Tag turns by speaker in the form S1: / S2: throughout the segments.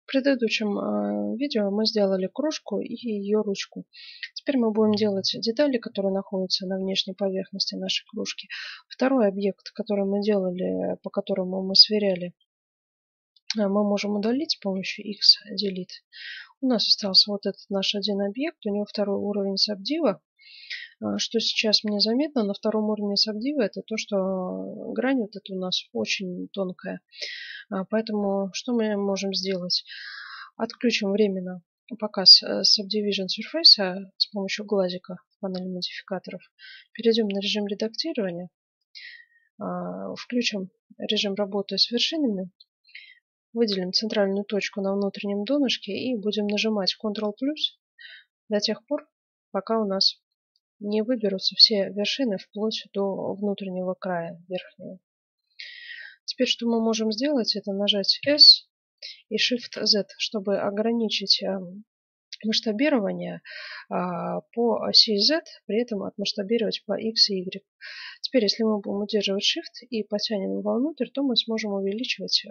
S1: В предыдущем видео мы сделали кружку и ее ручку. Теперь мы будем делать детали, которые находятся на внешней поверхности нашей кружки. Второй объект, который мы делали, по которому мы сверяли, мы можем удалить с помощью X-Delete. У нас остался вот этот наш один объект, у него второй уровень сабдива. Что сейчас мне заметно на втором уровне сабдива, это то, что грань вот эта у нас очень тонкая. Поэтому что мы можем сделать? Отключим временно показ Subdivision Surface с помощью глазика в панели модификаторов. Перейдем на режим редактирования. Включим режим работы с вершинами. Выделим центральную точку на внутреннем донышке и будем нажимать Ctrl+ до тех пор, пока у нас не выберутся все вершины вплоть до внутреннего края верхнего. Теперь что мы можем сделать, это нажать S и Shift-Z, чтобы ограничить масштабирование по оси Z, при этом отмасштабировать по X и Y. Теперь, если мы будем удерживать Shift и потянем его вовнутрь, то мы сможем увеличивать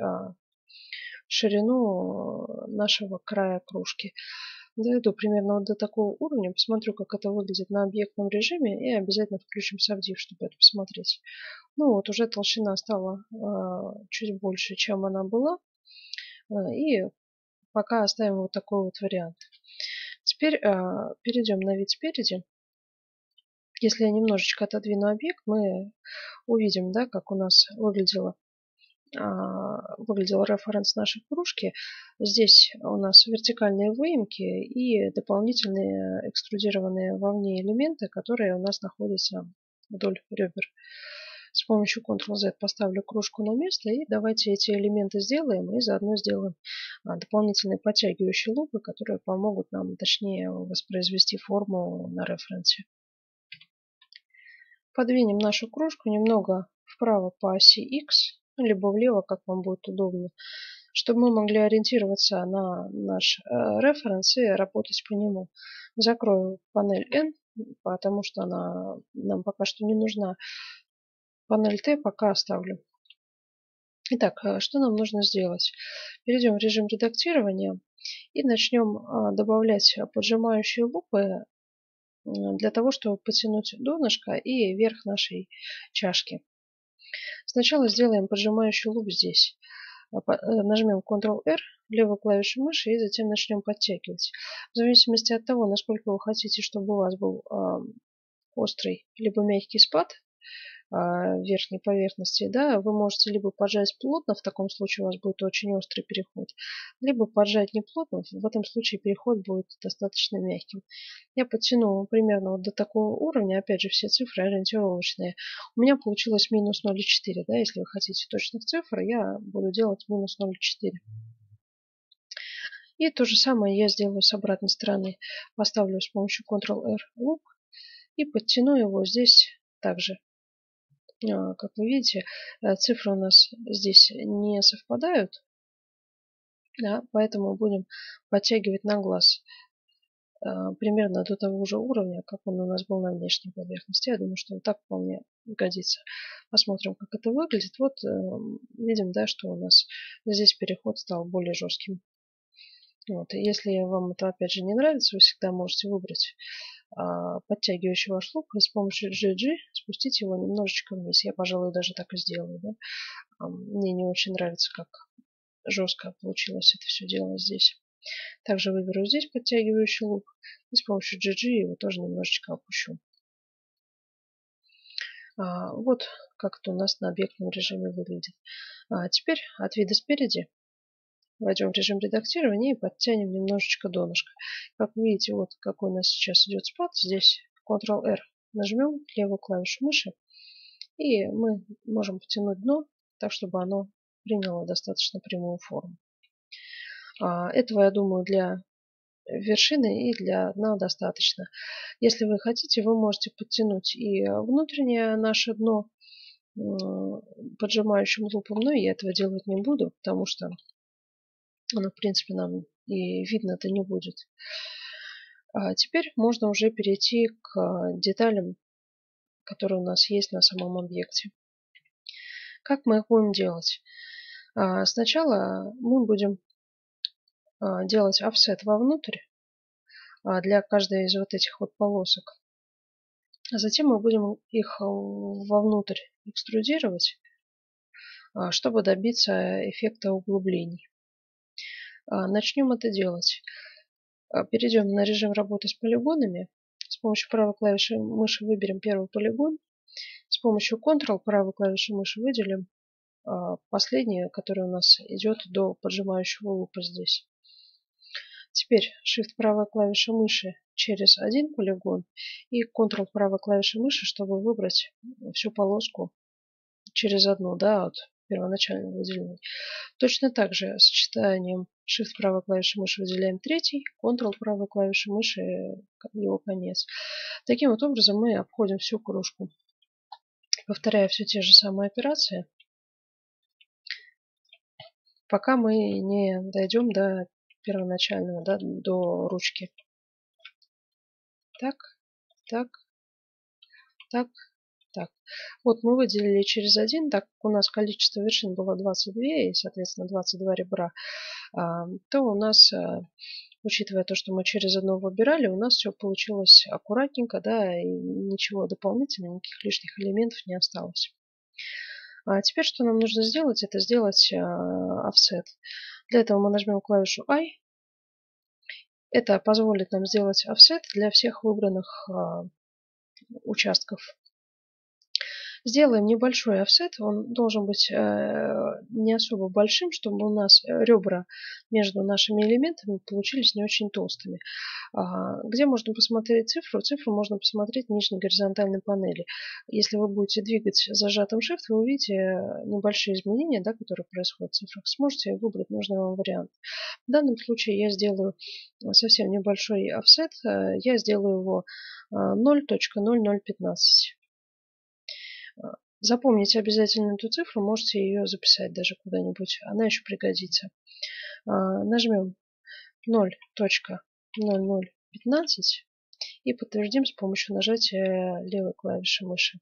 S1: ширину нашего края кружки. Доведу примерно вот до такого уровня, посмотрю, как это выглядит на объектном режиме, и обязательно включим Subdiv, чтобы это посмотреть. Ну вот, уже толщина стала чуть больше, чем она была. И пока оставим вот такой вот вариант. Теперь перейдем на вид спереди. Если я немножечко отодвину объект, мы увидим, да, как у нас выглядел референс нашей кружки. Здесь у нас вертикальные выемки и дополнительные экструдированные вовне элементы, которые у нас находятся вдоль ребер. С помощью Ctrl-Z поставлю кружку на место, и давайте эти элементы сделаем, и заодно сделаем дополнительные подтягивающие лупы, которые помогут нам точнее воспроизвести форму на референсе. Подвинем нашу кружку немного вправо по оси X, либо влево, как вам будет удобно, чтобы мы могли ориентироваться на наш референс и работать по нему. Закрою панель N, потому что она нам пока что не нужна. Панель T пока оставлю. Итак, что нам нужно сделать? Перейдем в режим редактирования и начнем добавлять поджимающие лупы для того, чтобы потянуть донышко и верх нашей чашки. Сначала сделаем поджимающий луп здесь. Нажмем Ctrl-R, левую клавишу мыши, и затем начнем подтягивать. В зависимости от того, насколько вы хотите, чтобы у вас был острый либо мягкий спад верхней поверхности, да, вы можете либо поджать плотно, в таком случае у вас будет очень острый переход, либо поджать неплотно, в этом случае переход будет достаточно мягким. Я подтяну примерно вот до такого уровня, опять же, все цифры ориентировочные. У меня получилось минус 0,4, да, если вы хотите точных цифр, я буду делать минус 0,4. И то же самое я сделаю с обратной стороны. Поставлю с помощью Ctrl-R луп и подтяну его здесь также. Как вы видите, цифры у нас здесь не совпадают, да, поэтому будем подтягивать на глаз примерно до того же уровня, как он у нас был на внешней поверхности. Я думаю, что вот так вполне годится. Посмотрим, как это выглядит. Вот видим, да, что у нас здесь переход стал более жестким. Вот. И если вам это опять же не нравится, вы всегда можете выбрать подтягивающий ваш лук и с помощью GG спустить его немножечко вниз. Я, пожалуй, даже так и сделаю. Да? Мне не очень нравится, как жестко получилось это все дело здесь. Также выберу здесь подтягивающий лук и с помощью GG его тоже немножечко опущу. Вот как это у нас на объектном режиме выглядит. Теперь от вида спереди войдем в режим редактирования и подтянем немножечко донышко. Как вы видите, вот какой у нас сейчас идет спад. Здесь Ctrl-R нажмем, левую клавишу мыши, и мы можем потянуть дно так, чтобы оно приняло достаточно прямую форму. Этого, я думаю, для вершины и для дна достаточно. Если вы хотите, вы можете подтянуть и внутреннее наше дно поджимающим лупом, но я этого делать не буду, потому что оно, в принципе, нам и видно-то не будет. Теперь можно уже перейти к деталям, которые у нас есть на самом объекте. Как мы их будем делать? Сначала мы будем делать офсет вовнутрь для каждой из вот этих вот полосок. А затем мы будем их вовнутрь экструдировать, чтобы добиться эффекта углублений. Начнем это делать. Перейдем на режим работы с полигонами. С помощью правой клавиши мыши выберем первый полигон. С помощью Ctrl правой клавиши мыши выделим последний, который у нас идет до поджимающего лупа здесь. Теперь Shift правой клавиши мыши через один полигон и Ctrl правой клавиши мыши, чтобы выбрать всю полоску через одну, да, от первоначального выделения. Точно так же сочетанием Shift правой клавиши мыши выделяем третий, Ctrl правой клавиши мыши его конец. Таким вот образом мы обходим всю кружку, повторяя все те же самые операции, пока мы не дойдем до первоначального, да, до ручки. Так, так, так, так. Вот мы выделили через один, так как у нас количество вершин было 22 и, соответственно, 22 ребра, то у нас, учитывая то, что мы через одно выбирали, у нас все получилось аккуратненько, да, и ничего дополнительного, никаких лишних элементов не осталось. А теперь что нам нужно сделать? Это сделать offset. Для этого мы нажмем клавишу I. Это позволит нам сделать offset для всех выбранных участков. Сделаем небольшой офсет, он должен быть не особо большим, чтобы у нас ребра между нашими элементами получились не очень толстыми. Где можно посмотреть цифру? Цифру можно посмотреть в нижней горизонтальной панели. Если вы будете двигать зажатым Shift, вы увидите небольшие изменения, да, которые происходят в цифрах. Сможете выбрать нужный вам вариант. В данном случае я сделаю совсем небольшой офсет. Я сделаю его 0.0015. Запомните обязательно эту цифру, можете ее записать даже куда-нибудь, она еще пригодится. Нажмем 0.0015 и подтвердим с помощью нажатия левой клавиши мыши.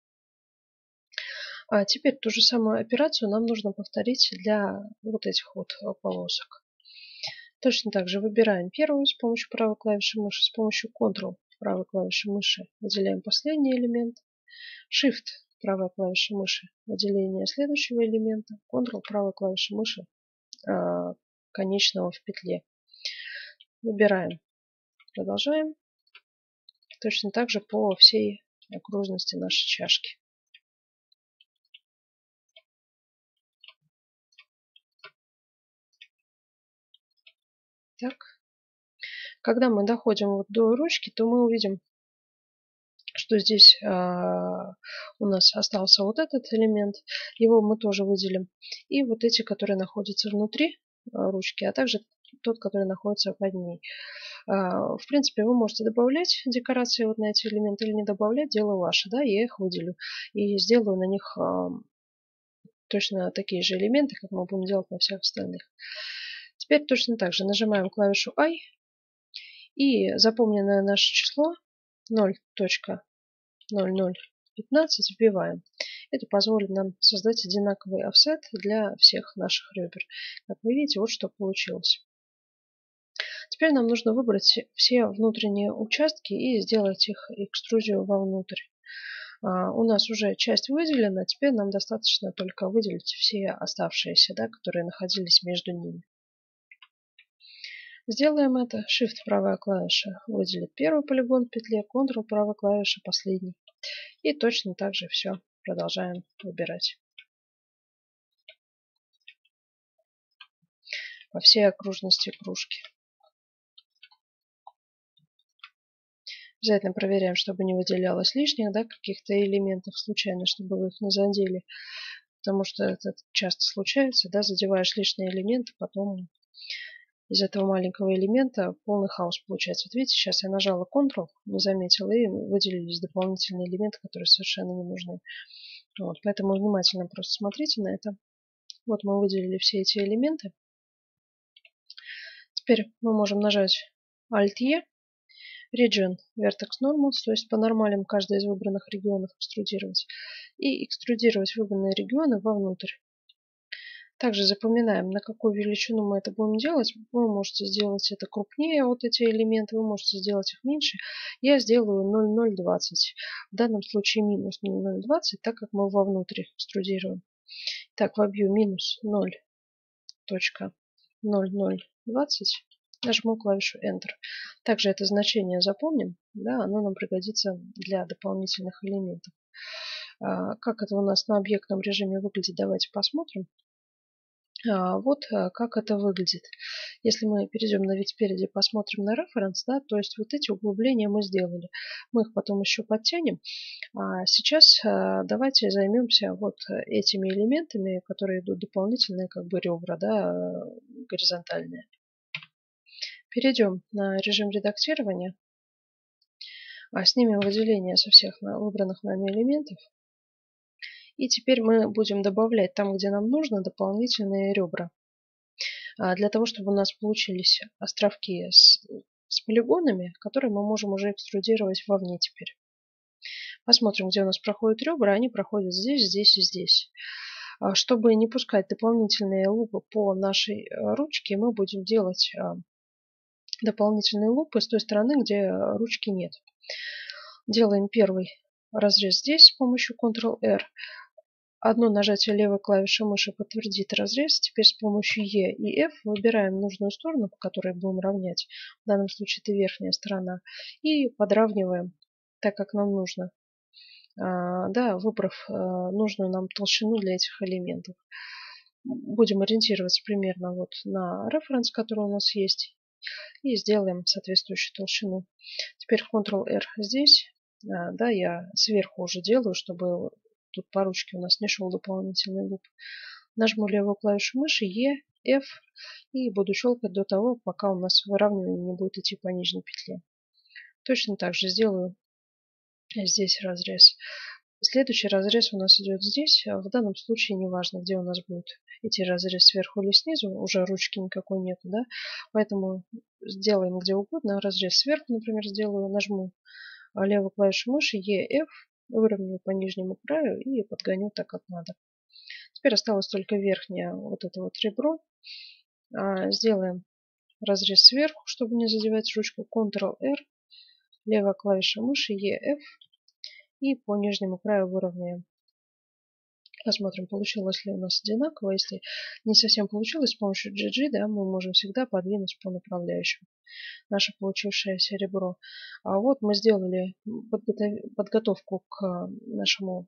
S1: Теперь ту же самую операцию нам нужно повторить для вот этих вот полосок. Точно так же выбираем первую с помощью правой клавиши мыши, с помощью Ctrl правой клавиши мыши выделяем последний элемент, Shift правая клавиша мыши выделение следующего элемента, Ctrl правой клавиши мыши конечного в петле. Выбираем, продолжаем. Точно так же по всей окружности нашей чашки. Так. Когда мы доходим вот до ручки, то мы увидим, что здесь у нас остался вот этот элемент. Его мы тоже выделим. И вот эти, которые находятся внутри ручки, а также тот, который находится под ней. В принципе, вы можете добавлять декорации вот на эти элементы или не добавлять, дело ваше. Да, я их выделю и сделаю на них точно такие же элементы, как мы будем делать на всех остальных. Теперь точно так же нажимаем клавишу I и запомненное наше число 0.0015 вбиваем. Это позволит нам создать одинаковый офсет для всех наших ребер. Как вы видите, вот что получилось. Теперь нам нужно выбрать все внутренние участки и сделать их экструзию вовнутрь. У нас уже часть выделена, теперь нам достаточно только выделить все оставшиеся, да, которые находились между ними. Сделаем это. Shift правая клавиша выделит первый полигон в петле, Ctrl правая клавиша последний. И точно так же все продолжаем выбирать. По всей окружности кружки. Обязательно проверяем, чтобы не выделялось лишних, да, каких-то элементов случайно, чтобы вы их не задели. Потому что это часто случается, да, задеваешь лишние элементы, потом из этого маленького элемента полный хаос получается. Вот видите, сейчас я нажала Ctrl, не заметила, и выделились дополнительные элементы, которые совершенно не нужны. Вот, поэтому внимательно просто смотрите на это. Вот мы выделили все эти элементы. Теперь мы можем нажать Alt-E, Region Vertex Normals, то есть по нормалям каждый из выбранных регионов экструдировать. И экструдировать выбранные регионы вовнутрь. Также запоминаем, на какую величину мы это будем делать. Вы можете сделать это крупнее, вот эти элементы, вы можете сделать их меньше. Я сделаю 0,020. В данном случае минус 0,020, так как мы вовнутрь экструдируем. Так, вобью минус 0,0020. Нажму клавишу Enter. Также это значение запомним. Да, оно нам пригодится для дополнительных элементов. Как это у нас на объектном режиме выглядит, давайте посмотрим. Вот как это выглядит. Если мы перейдем на вид спереди, посмотрим на референс, да, то есть вот эти углубления мы сделали. Мы их потом еще подтянем. А сейчас давайте займемся вот этими элементами, которые идут дополнительные, как бы ребра, да, горизонтальные. Перейдем на режим редактирования. Снимем выделение со всех выбранных нами элементов. И теперь мы будем добавлять там, где нам нужно, дополнительные ребра. Для того, чтобы у нас получились островки с полигонами, которые мы можем уже экструдировать вовне теперь. Посмотрим, где у нас проходят ребра. Они проходят здесь, здесь и здесь. Чтобы не пускать дополнительные лупы по нашей ручке, мы будем делать дополнительные лупы с той стороны, где ручки нет. Делаем первый разрез здесь с помощью Ctrl-R. Одно нажатие левой клавиши мыши подтвердит разрез. Теперь с помощью E и F выбираем нужную сторону, по которой будем равнять. В данном случае это верхняя сторона. И подравниваем так, как нам нужно. Да, выбрав нужную нам толщину для этих элементов. Будем ориентироваться примерно вот на референс, который у нас есть. И сделаем соответствующую толщину. Теперь Ctrl-R здесь. Да, я сверху уже делаю, чтобы тут по ручке у нас не шел дополнительный луп. Нажму левую клавишу мыши, E, F, и буду щелкать до того, пока у нас выравнивание не будет идти по нижней петле. Точно так же сделаю здесь разрез. Следующий разрез у нас идет здесь. В данном случае не важно, где у нас будет идти разрез, сверху или снизу. Уже ручки никакой нету, да? Поэтому сделаем где угодно. Разрез сверху, например, сделаю. Нажму левую клавишу мыши, E, F, выровняю по нижнему краю и подгоню так, как надо. Теперь осталось только верхнее вот это вот ребро. Сделаем разрез сверху, чтобы не задевать ручку. Ctrl-R, левая клавиша мыши, E, F, и по нижнему краю выровняем. Посмотрим, получилось ли у нас одинаково. Если не совсем получилось, с помощью GG, да, мы можем всегда подвинуть по направляющим наше получившееся ребро. А вот мы сделали подготовку к нашему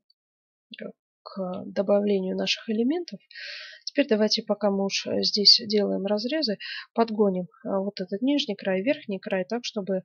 S1: к добавлению наших элементов. Теперь давайте, пока мы уж здесь делаем разрезы, подгоним вот этот нижний край, верхний край, так, чтобы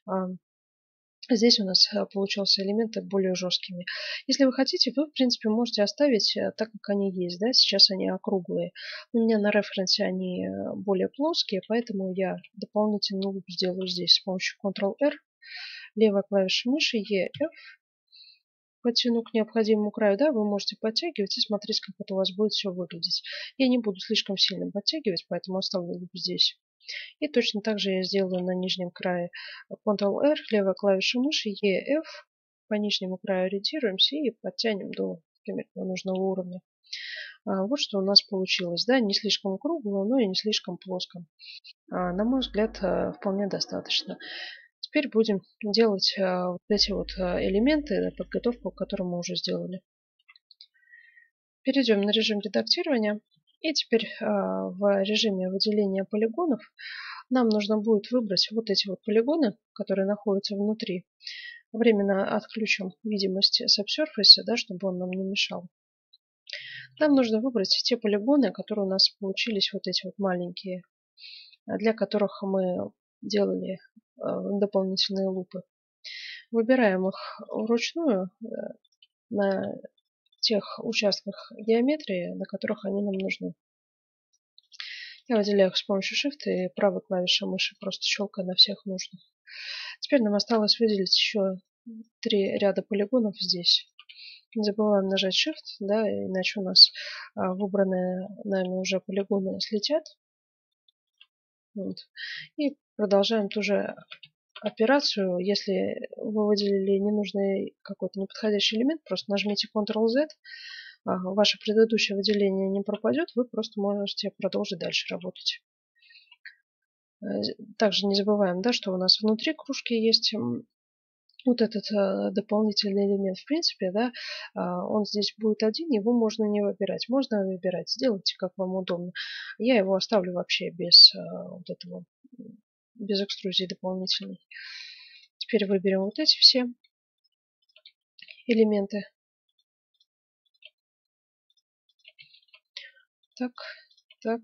S1: здесь у нас получился элементы более жесткими. Если вы хотите, вы, в принципе, можете оставить так, как они есть. Да? Сейчас они округлые. У меня на референсе они более плоские, поэтому я дополнительный луп сделаю здесь с помощью Ctrl-R. Левая клавиша мыши, E, F. Подтяну к необходимому краю, да, вы можете подтягивать и смотреть, как это у вас будет все выглядеть. Я не буду слишком сильно подтягивать, поэтому оставлю луп здесь. И точно так же я сделаю на нижнем крае Ctrl-R, левая клавиша мыши, E, F. По нижнему краю ориентируемся и подтянем до примерно нужного уровня. Вот что у нас получилось. Да, не слишком кругло, но и не слишком плоско. На мой взгляд, вполне достаточно. Теперь будем делать вот эти вот элементы, подготовку, которую мы уже сделали. Перейдем на режим редактирования. И теперь в режиме выделения полигонов нам нужно будет выбрать вот эти вот полигоны, которые находятся внутри. Временно отключим видимость Subsurface, да, чтобы он нам не мешал. Нам нужно выбрать те полигоны, которые у нас получились, вот эти вот маленькие, для которых мы делали дополнительные лупы. Выбираем их вручную на тех участках геометрии, на которых они нам нужны. Я выделяю их с помощью Shift и правой клавишей мыши, просто щелкая на всех нужных. Теперь нам осталось выделить еще 3 ряда полигонов здесь. Не забываем нажать Shift, да, иначе у нас выбранные нами уже полигоны слетят. Вот. И продолжаем ту же операцию. Если вы выделили ненужный какой-то неподходящий элемент, просто нажмите Ctrl-Z, ваше предыдущее выделение не пропадет, вы просто можете продолжить дальше работать. Также не забываем, да, что у нас внутри кружки есть вот этот дополнительный элемент. В принципе, да, он здесь будет один, его можно не выбирать. Можно выбирать, сделайте как вам удобно. Я его оставлю вообще без вот этого, без экструзии дополнительной. Теперь выберем вот эти все элементы. Так, так,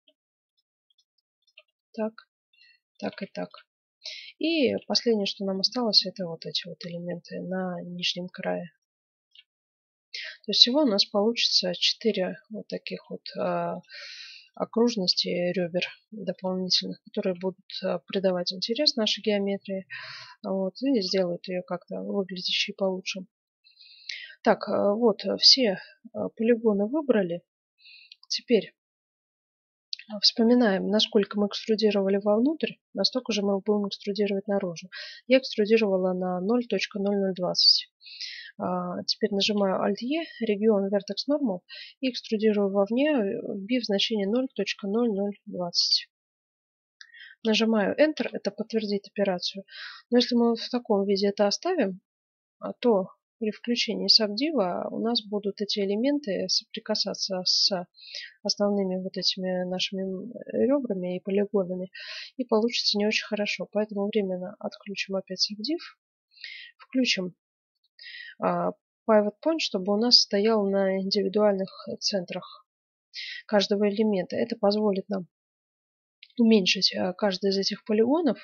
S1: так, так и так. И последнее, что нам осталось, это вот эти вот элементы на нижнем крае. То есть всего у нас получится 4 вот таких вот окружности ребер дополнительных, которые будут придавать интерес нашей геометрии, вот, и сделают ее как-то выглядящей получше. Так, вот все полигоны выбрали. Теперь вспоминаем, насколько мы экструдировали вовнутрь, настолько же мы будем экструдировать наружу. Я экструдировала на 0.0020. Теперь нажимаю Alt-E, регион Vertex Normal и экструдирую вовне, вбив значение 0.0020. Нажимаю Enter, это подтвердить операцию. Но если мы в таком виде это оставим, то при включении Subdiv у нас будут эти элементы соприкасаться с основными вот этими нашими ребрами и полигонами, и получится не очень хорошо. Поэтому временно отключим опять Subdiv, включим Pivot Point, чтобы у нас стоял на индивидуальных центрах каждого элемента. Это позволит нам уменьшить каждый из этих полигонов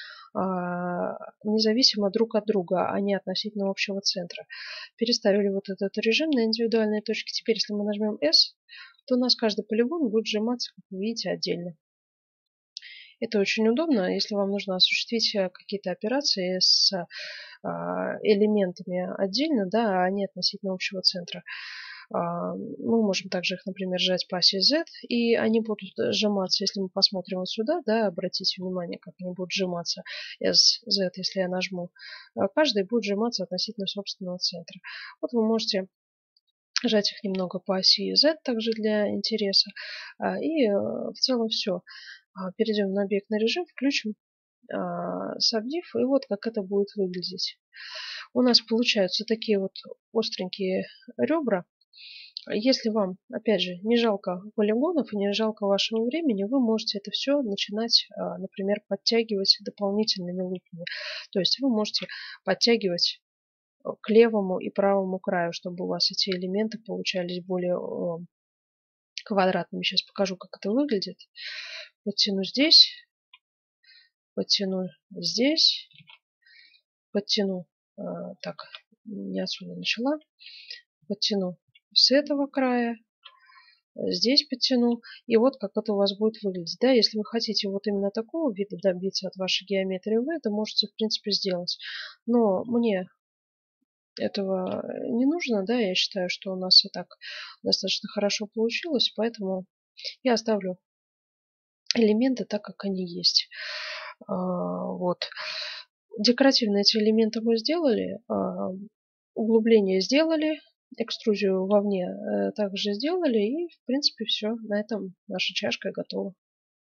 S1: независимо друг от друга, а не относительно общего центра. Переставили вот этот режим на индивидуальные точки. Теперь, если мы нажмем S, то у нас каждый полигон будет сжиматься, как вы видите, отдельно. Это очень удобно, если вам нужно осуществить какие-то операции с элементами отдельно, да, а не относительно общего центра. Мы можем также их, например, сжать по оси Z, и они будут сжиматься, если мы посмотрим вот сюда, да, обратите внимание, как они будут сжиматься, S, Z, если я нажму. Каждый будет сжиматься относительно собственного центра. Вот вы можете сжать их немного по оси Z, также для интереса. И в целом все. Перейдем на объектный режим, включим Subdiv, и вот как это будет выглядеть. У нас получаются такие вот остренькие ребра. Если вам, опять же, не жалко полигонов и не жалко вашего времени, вы можете это все начинать, например, подтягивать дополнительными лупами. То есть вы можете подтягивать к левому и правому краю, чтобы у вас эти элементы получались более квадратными. Сейчас покажу, как это выглядит. Подтяну здесь, подтяну здесь, подтяну, так, не отсюда начала, подтяну с этого края, здесь подтяну, и вот как это у вас будет выглядеть. Да, если вы хотите вот именно такого вида добиться от вашей геометрии, вы это можете, в принципе, сделать. Но мне этого не нужно, да, я считаю, что у нас и так достаточно хорошо получилось, поэтому я оставлю элементы так, как они есть. Вот. Декоративные эти элементы мы сделали, углубление сделали, экструзию вовне также сделали, и в принципе все. На этом наша чашка готова.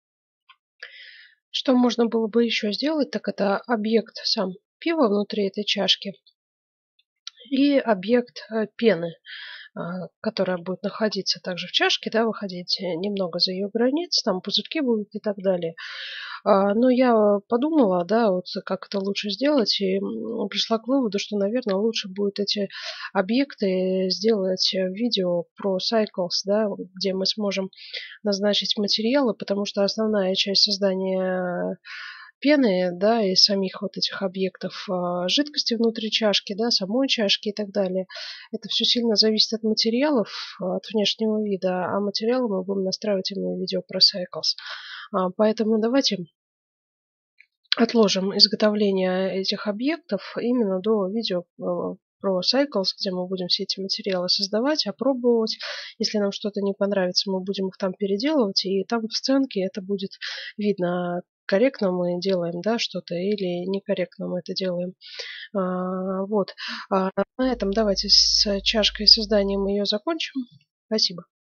S1: Что можно было бы еще сделать, так это объект сам пива внутри этой чашки и объект пены, которая будет находиться также в чашке, да, выходить немного за ее границ, там пузырьки будут и так далее. Но я подумала, да, вот как это лучше сделать, и пришла к выводу, что, наверное, лучше будет эти объекты сделать в видео про Cycles, да, где мы сможем назначить материалы, потому что основная часть создания пены, да, и самих вот этих объектов жидкости внутри чашки, да, самой чашки и так далее. Это все сильно зависит от материалов, от внешнего вида, а материалы мы будем настраивать именно в видео про Cycles. Поэтому давайте отложим изготовление этих объектов именно до видео про Cycles, где мы будем все эти материалы создавать, опробовать. Если нам что-то не понравится, мы будем их там переделывать, и там в сценке это будет видно, корректно мы делаем, да, что-то, или некорректно мы это делаем. Вот. На этом давайте с чашкой, созданием ее закончим. Спасибо.